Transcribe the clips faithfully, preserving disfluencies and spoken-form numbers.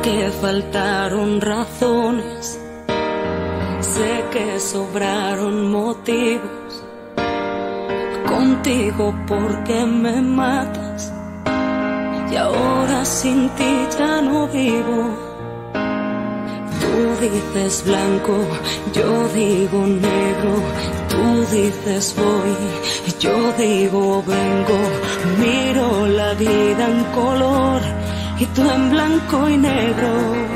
que faltaron razones, sé que sobraron motivos. Contigo porque me matas y ahora sin ti ya no vivo. Tú dices blanco, yo digo negro. Tú dices voy, yo digo vengo. Miro la vida en color y tú en blanco y negro.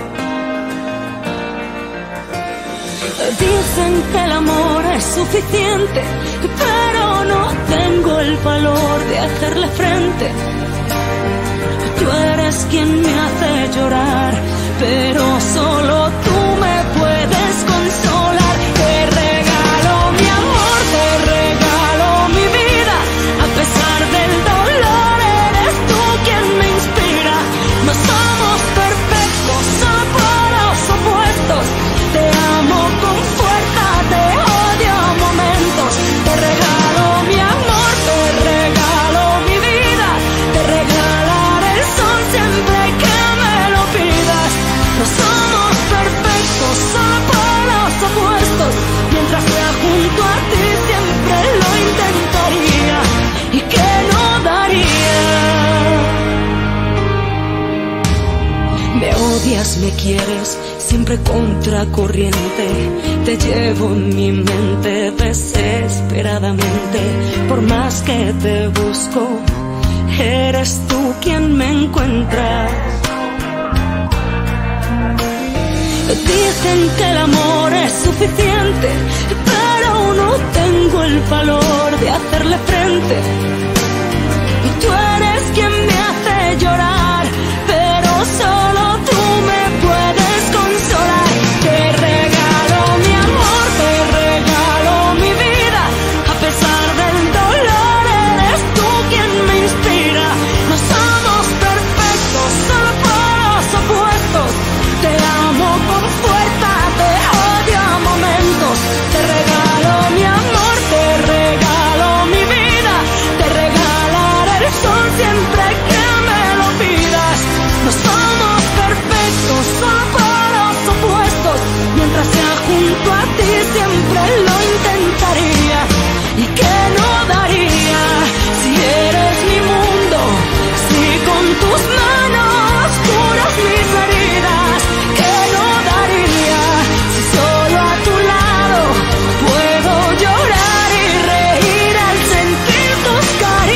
Dicen que el amor es suficiente, pero no tengo el valor de hacerle frente. Tú eres quien me hace llorar, pero solo tú me puedes consolar. Te regalo mi amor, te regalo mi vida. A pesar del dolor, eres tú quien me inspira. No somos perfectos, somos polos opuestos. Te amo con fuerza, te odio a momentos. Te regalo mi amor, te regalo mi vida. Te regalaré el sol siempre que me lo pidas. No somos perfectos, solo polos opuestos. Mientras sea junto a ti siempre lo intentaría y que no daría. Me odias, me quieres, siempre contracorriente. Te llevo en mi mente desesperadamente. Por más que te busco, eres tú quien me encuentra. Dicen que el amor es suficiente, pero no tengo el valor de hacerle frente. Y tú eres quien me hace llorar, pero solo tú me puedes consolar. Te regalo mi amor, te regalo mi vida. A pesar del dolor, eres tú quien me inspira. No somos perfectos, solo polos opuestos. Te amo con fuerza, te odio a momentos. Te regalo mi amor, te regalo mi vida. Te regalaré el sol siempre que me lo pidas. No somos perfectos, solo polos opuestos. Mientras sea junto a ti siempre lo intentaría y que no daría. Si eres mi mundo, si con tus manos curas mis heridas, que no daría. Si solo a tu lado puedo llorar y reír al sentir tus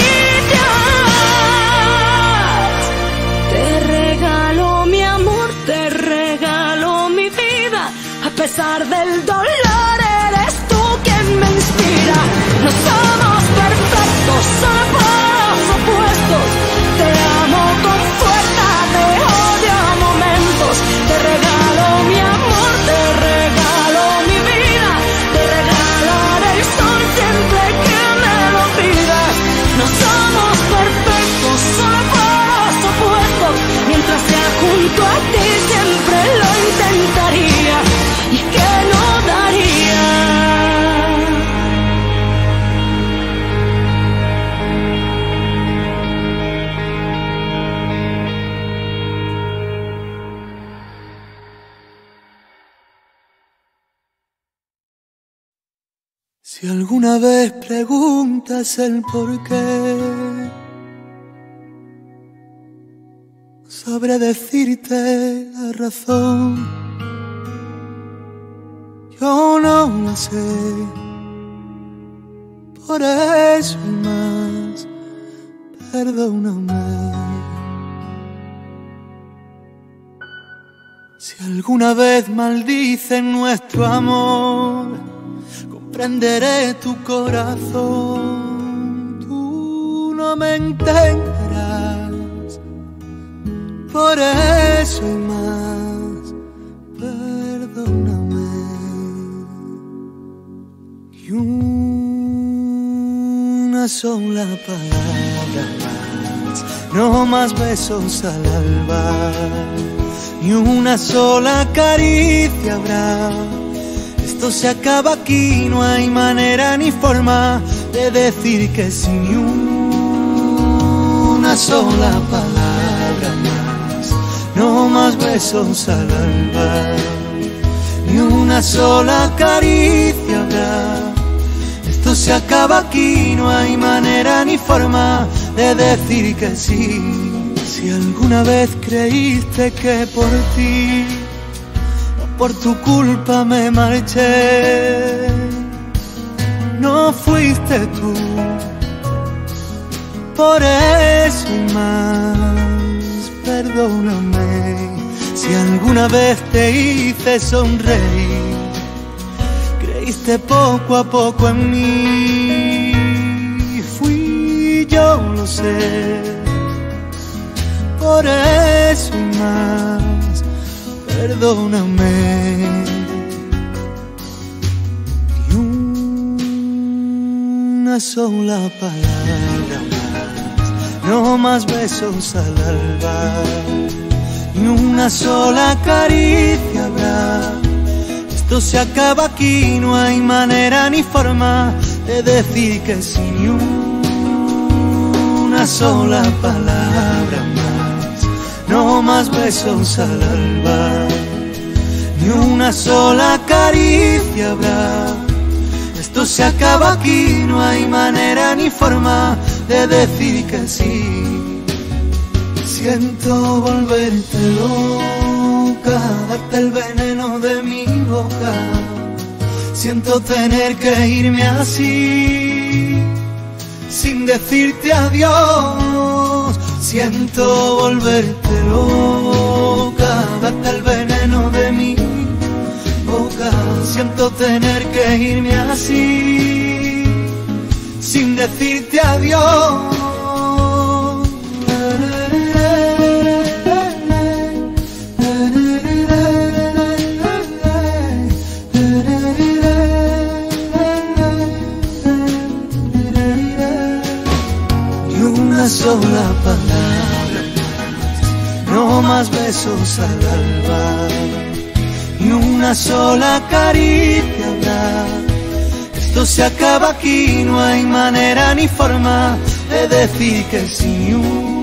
caricias. Te regalo mi amor, te regalo mi vida. A pesar del dolor, eres tú quien me inspira. No somos perfectos, solo polos opuestos. Te amo con fuerza, te odio a momentos. Te regalo mi amor, te regalo mi vida. Te regalaré el sol siempre que me lo pidas. No somos perfectos, solo polos opuestos. Mientras sea junto a ti siempre lo intentaría y que no daría. Si alguna vez preguntas el por qué, sabré decirte la razón. Yo no la sé, por eso y más, perdóname. Si alguna vez maldicen nuestro amor, comprenderé tu corazón. Tú no me entenderás, por eso y más, perdóname. Y una sola palabra más, no más besos al alba, ni una sola caricia habrá. Esto se acaba aquí, no hay manera ni forma de decir que sí. Ni una sola palabra más, no más besos al alba, ni una sola caricia habrá. Esto se acaba aquí, no hay manera ni forma de decir que sí. Si alguna vez creíste que por ti, por tu culpa me marché, no fuiste tú. Por eso y más, perdóname si alguna vez te hice sonreír. Creíste poco a poco en mí, fui yo, lo sé. Por eso y más, perdóname. Ni una sola palabra más, no más besos al alba, ni una sola caricia habrá. Esto se acaba aquí, no hay manera ni forma de decir que sí. Ni una sola palabra más, no más besos al alba, ni una sola caricia habrá. Esto se acaba aquí, no hay manera ni forma de decir que sí. Siento volverte loca, darte el veneno de mi boca. Siento tener que irme así, sin decirte adiós. Siento volverte loca, darte el veneno de mi boca. Siento tener que irme así, sin decirte adiós. Ni una sola palabra más, no más besos al alba, ni una sola caricia habrá. Esto se acaba aquí, no hay manera ni forma de decir que sí.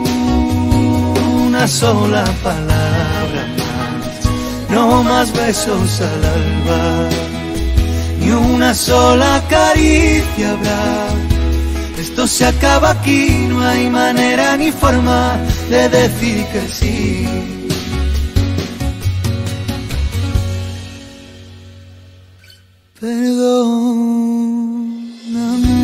Una sola palabra más, no más besos al alba, ni una sola caricia habrá. Esto se acaba aquí, no hay manera ni forma de decir que sí. Perdóname.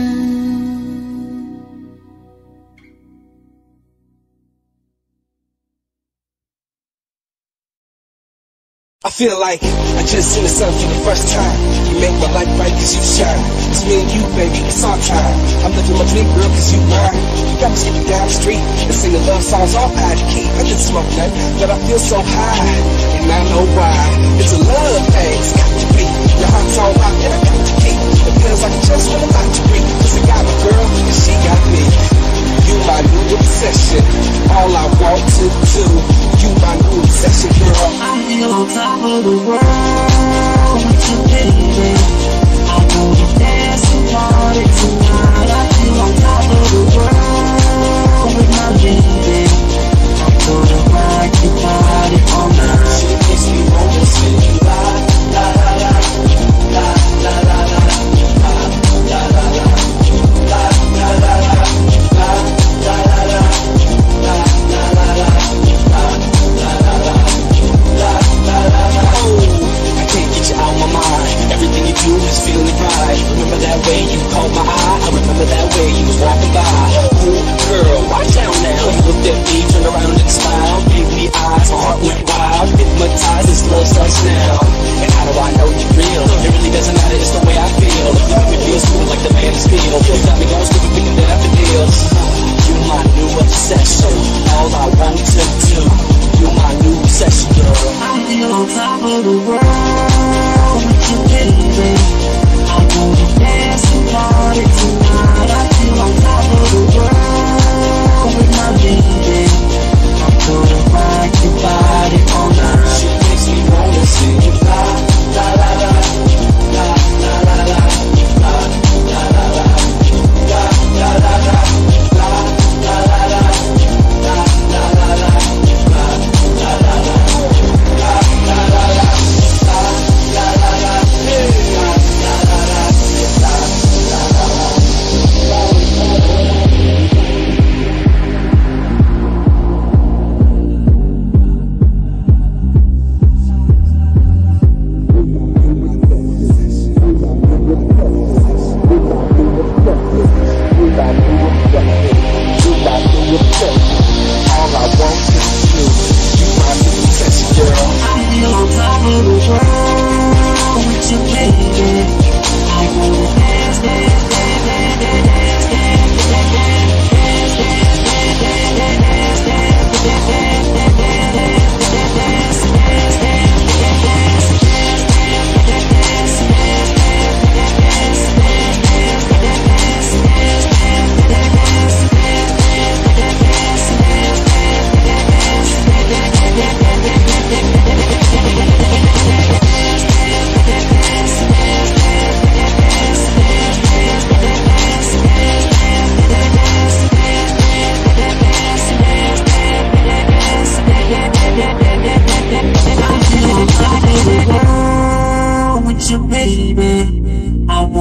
I feel like I just seen the sun for the first time. You make my life bright cause you shine. It's me and you, baby, it's our time. I'm living my dream, girl, cause you mine. You got me skipping down the street and singing love songs all out of key. I didn't smoke that, but I feel so high. And I know why. It's a love thing, it's got to be. Your heart's all out and I got to keep. It feels like I just want a lot to breathe. Cause I got my girl and she got me. You my new obsession, all I want to do. You my new obsession, girl. I'm on top of the world with you, baby. I know you're dancing party tonight. I feel on top of the world with my baby. I'm gonna rock your body all night. She makes me wanna sing la la la la la la la la la la la la la la la la. Everything you do is feeling right. Remember that way you caught my eye? I remember that way you was walking by. Ooh, girl, watch out now. You looked at me, turned around and smiled. Gave me eyes, my heart went wild. Hypnotized, this love starts now. And how do I know you're real? It really doesn't matter, it's the way I feel. You make me feel smooth like the man is steel. You got me going stupid, thinking that I have to deal. You my new obsession, all I want to do. You my new obsession, girl. I'm on top of the world with you, baby. I know you're dancing party tonight. I feel on top of the world with my baby. I'm gonna rock your body all night. She makes me wanna sing la la la la la la la la la.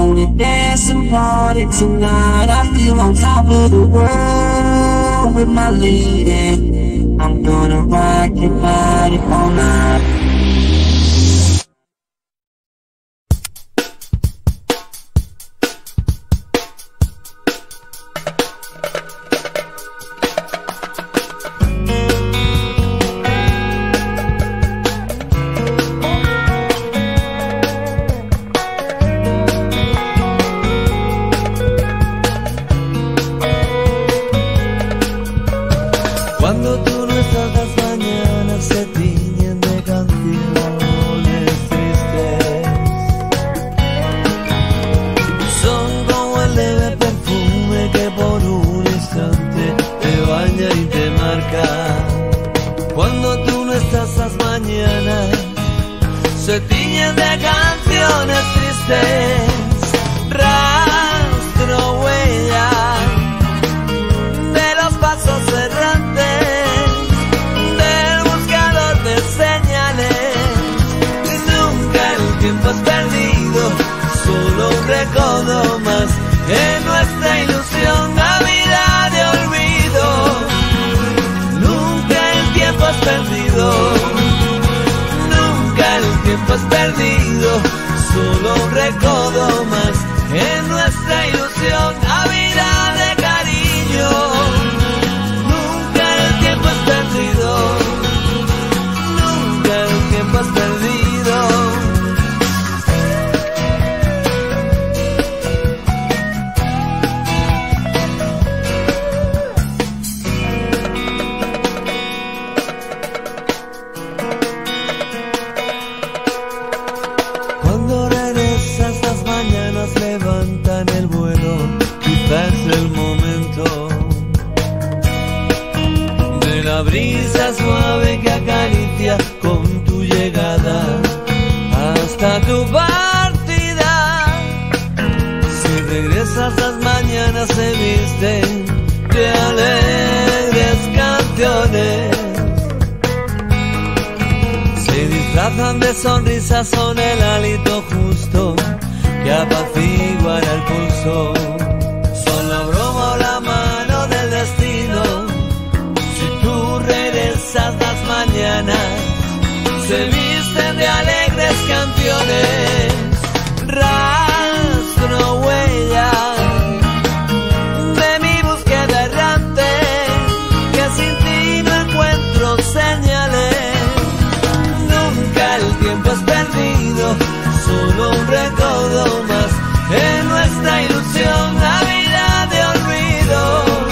gonna dance and party tonight. I feel on top of the world with my lady. I'm gonna rock your body all night. Cuando tú no estás, las mañanas se tiñen de canciones tristes. Son como el leve perfume que por un instante te baña y te marca. Cuando tú no estás, las mañanas se tiñen de canciones tristes. Rastro, huella de los pasos errantes del buscador de señales. Nunca el tiempo es perdido, solo un recodo más en nuestra ilusión, Navidad de olvido. Nunca el tiempo es perdido, nunca el tiempo es perdido, solo un recodo más en nuestra ilusión, Navidad de cariño. Nunca el tiempo es perdido, nunca el tiempo es perdido. Cuando regresas, las mañanas levantan el vuelo, quizás el momento de la brisa suave que acaricia con tu llegada hasta tu partida. Si regresas, las mañanas se visten de alegres canciones, se disfrazan de sonrisas, son el hálito justo que apaciguará el pulso. Son la broma o la mano del destino. Si tú regresas, las mañanas se visten de alegres canciones. Rastro, huella de mi búsqueda errante, que sin ti no encuentro señales. Nunca el tiempo es perdido, solo un recodo más en nuestra ilusión, Navidad de olvido.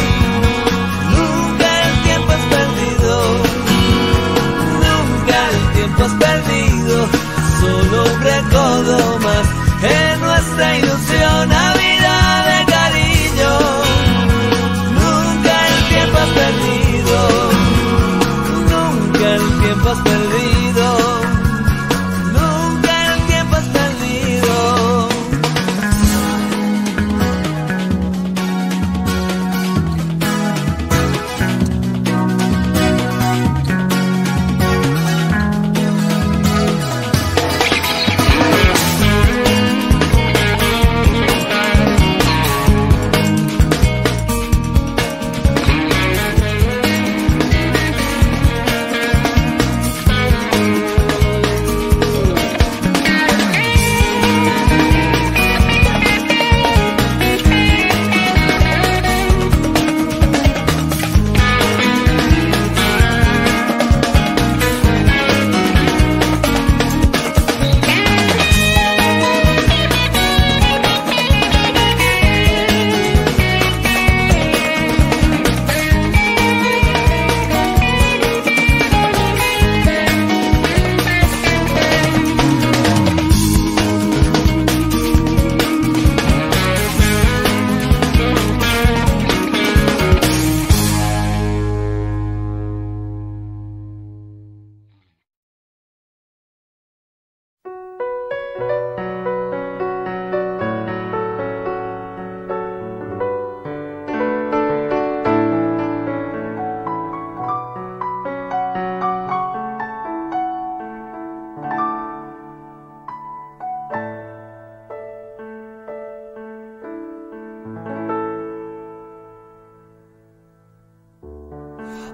Nunca el tiempo es perdido, nunca el tiempo es perdido, solo un recodo más en nuestra ilusión, Navidad de cariño. Nunca el tiempo es perdido, nunca el tiempo es perdido.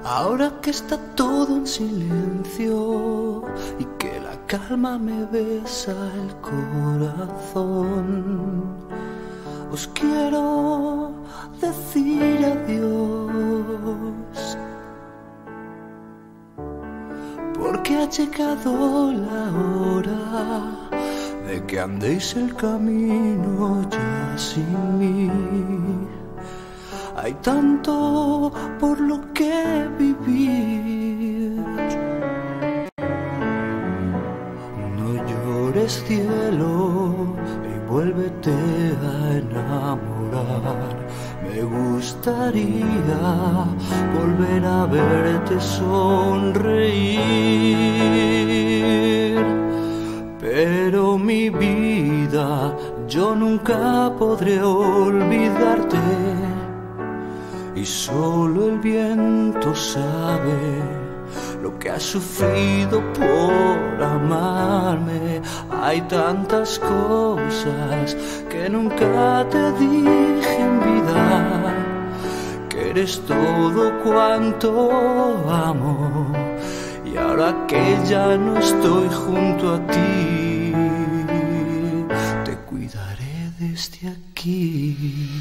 Ahora que está todo en silencio y que la calma me besa el corazón, os quiero decir adiós, porque ha llegado la hora de que andéis el camino ya sin mí. Hay tanto por lo que vivir. No llores, cielo, y vuélvete a enamorar. Me gustaría volver a verte sonreír, pero mi vida, yo nunca podré olvidarte. Y solo el viento sabe lo que has sufrido por amarme. Hay tantas cosas que nunca te dije en vida, que eres todo cuanto amo. Y ahora que ya no estoy junto a ti, te cuidaré desde aquí.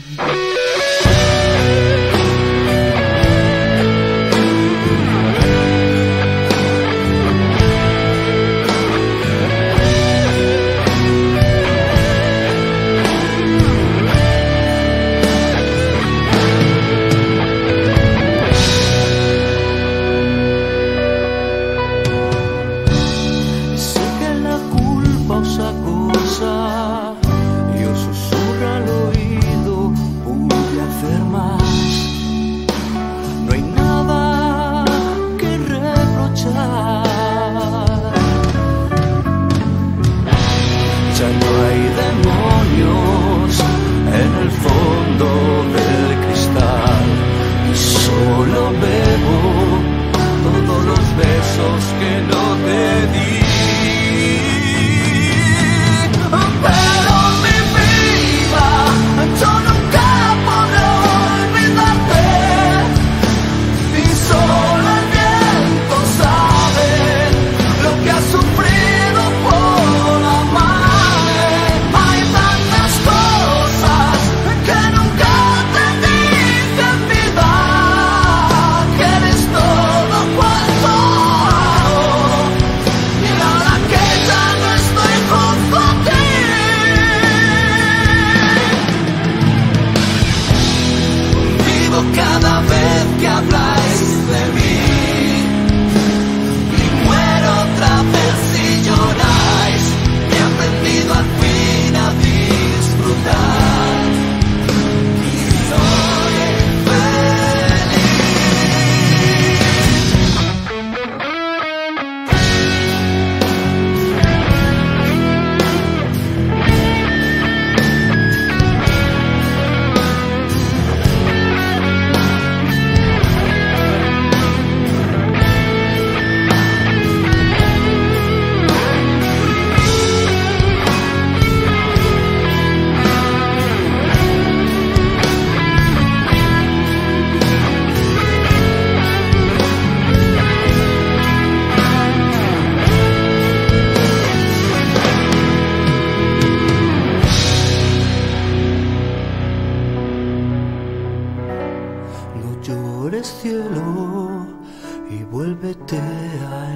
Cielo, y vuélvete a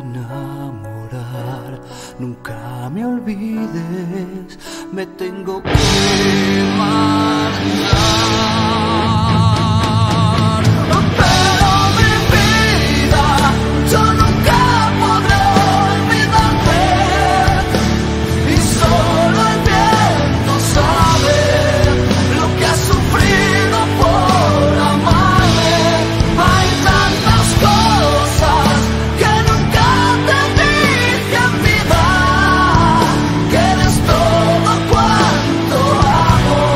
enamorar. Nunca me olvides, me tengo que marchar. Pero mi vida, yo nunca podré olvidarte. Y solo el viento sabe lo que has sufrido por amarme. Hay tantas cosas que nunca te dije en vida, que eres todo cuanto amo.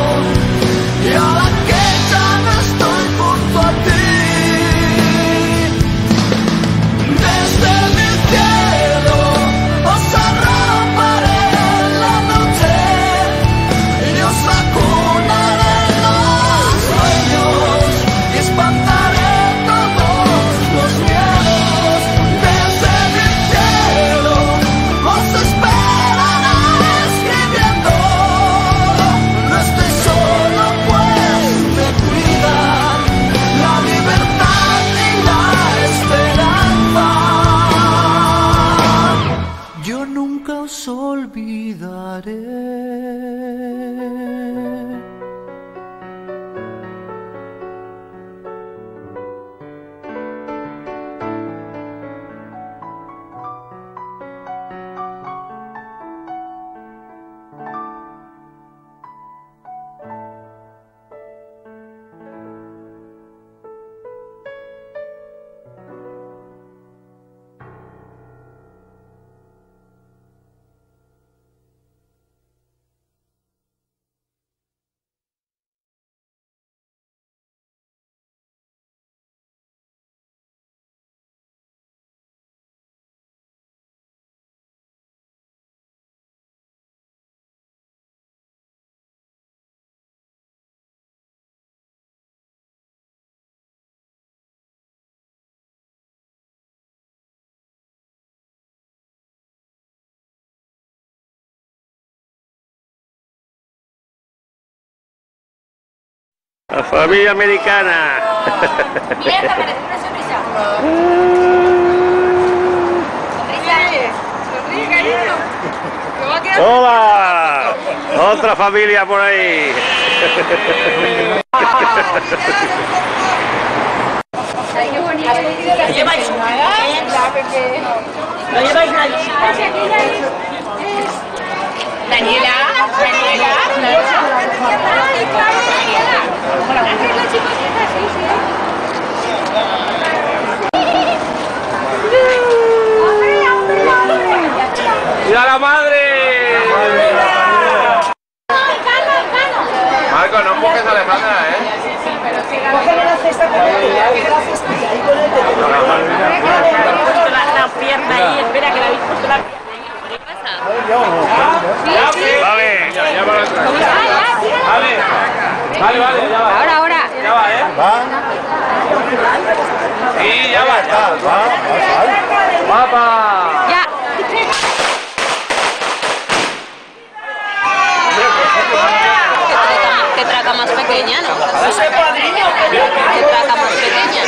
La familia americana. Mira, esta parece una sonrisa. Sonríe, cariño. Me va a quedar. ¡Hola! Otra familia por ahí. Ay, qué bonito. ¿Lo lleváis? ¿Lo lleváis nadie? Daniela, Daniela. ¡Mira la madre! Marco, no empujes a Alejandra, ¿eh? Cógele la cesta con él, que la cesta y ahí con él te Habéis puesto la pierna ahí, espera que la habéis puesto la pierna ahí. ¿Qué pasa? Vale, ya, ya para atrás. Vale, vale, vale, ya va. Ahora, ahora. Ya va, ¿eh? Va, Sí, ya va, ya va, va, va. ¡Papá! Ya. Qué traca más pequeña, ¿no? Qué traca más pequeña.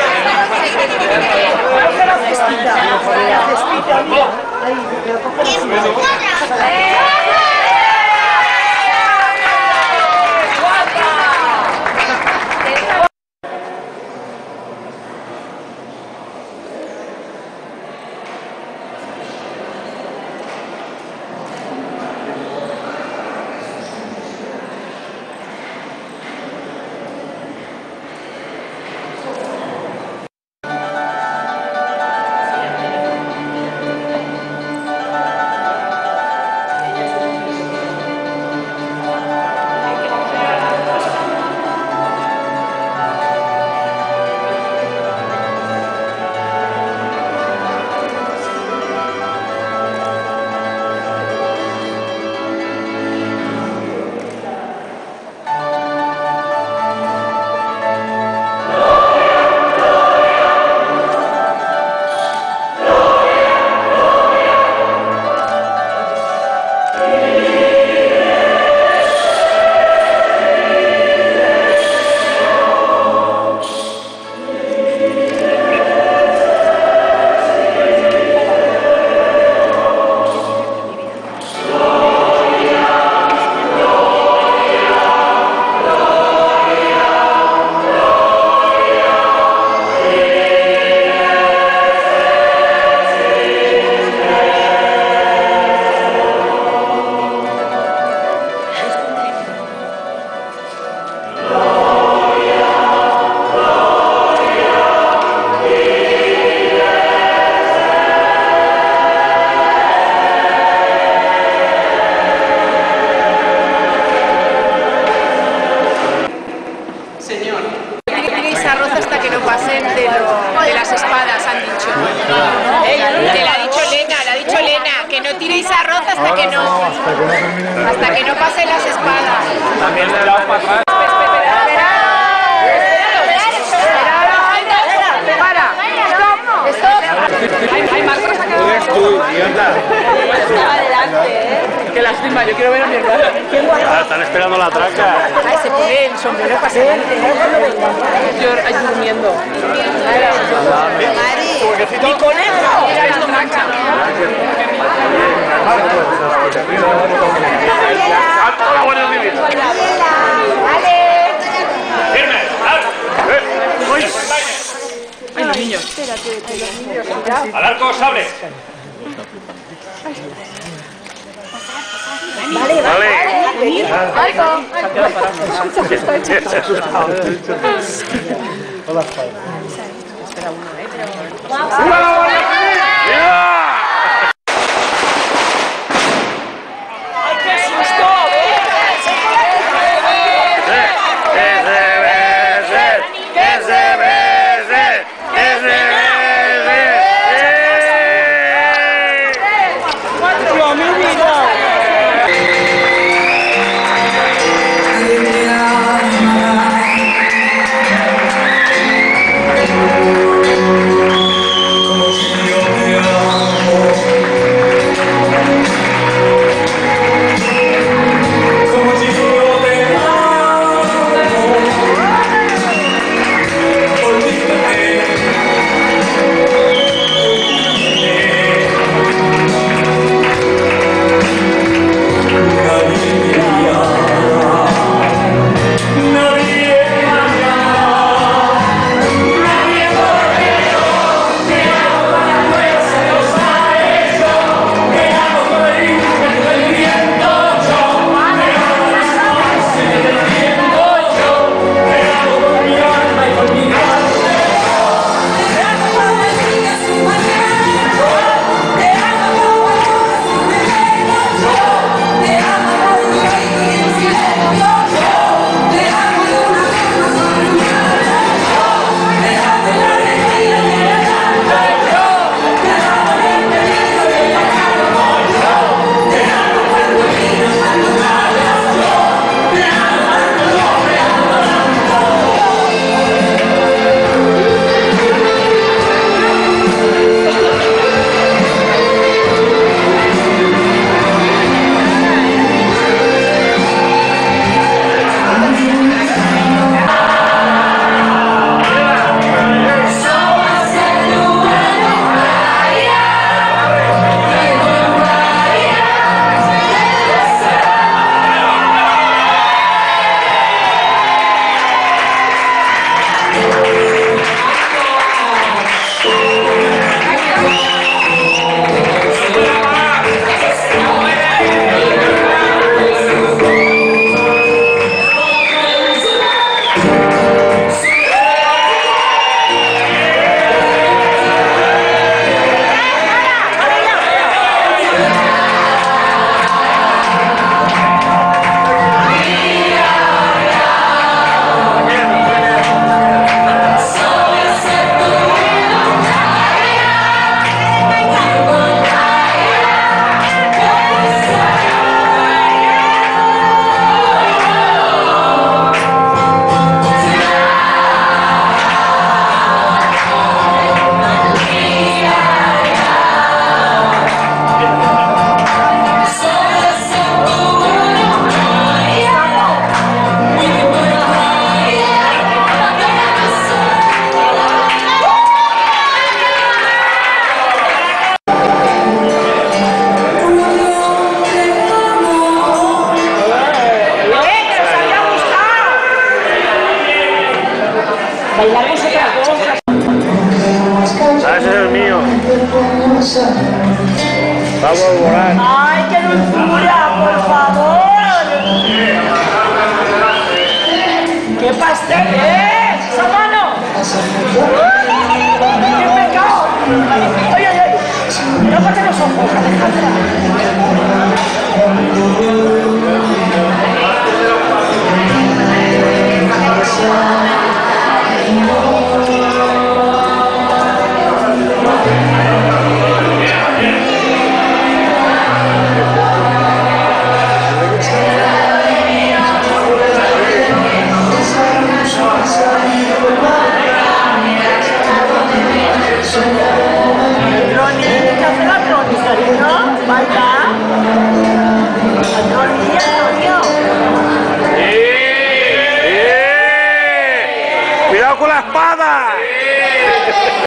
tiréis arroz hasta que no, hasta que no pasen las espadas. También le he dado para atrás. Qué lástima, yo quiero ver a mi hermano. Ah, están esperando la traca. Ay, se pone el sombrero para salir. Yo ahí durmiendo. ¡Mi conejo! Mira la traca. ¡Alto la Guardia Civil! ¡Firme! ¡Uy! Ay, los niños. ¡Al arco, sable! Vale, vale. Vale. Hola, Espera uno, ¿eh? ¡Viva la Guardia Civil! ¡Viva! ¡Ay, qué susto! ¡Que se besen! ¡Que se besen! ¡Que se besen! ¡Cuatro! ¡Mi vida! Como Bailamos otra cosa. Ah, ese es el mío. Vamos a volar. ¡Ay, qué dulzura, por favor! ¡Qué pastel, eh! ¡Esa mano! ¡Qué pecado! ¡Ay, ay, ay! ¡Tápate los ojos, Alejandra! ¡Cuidado con la espada!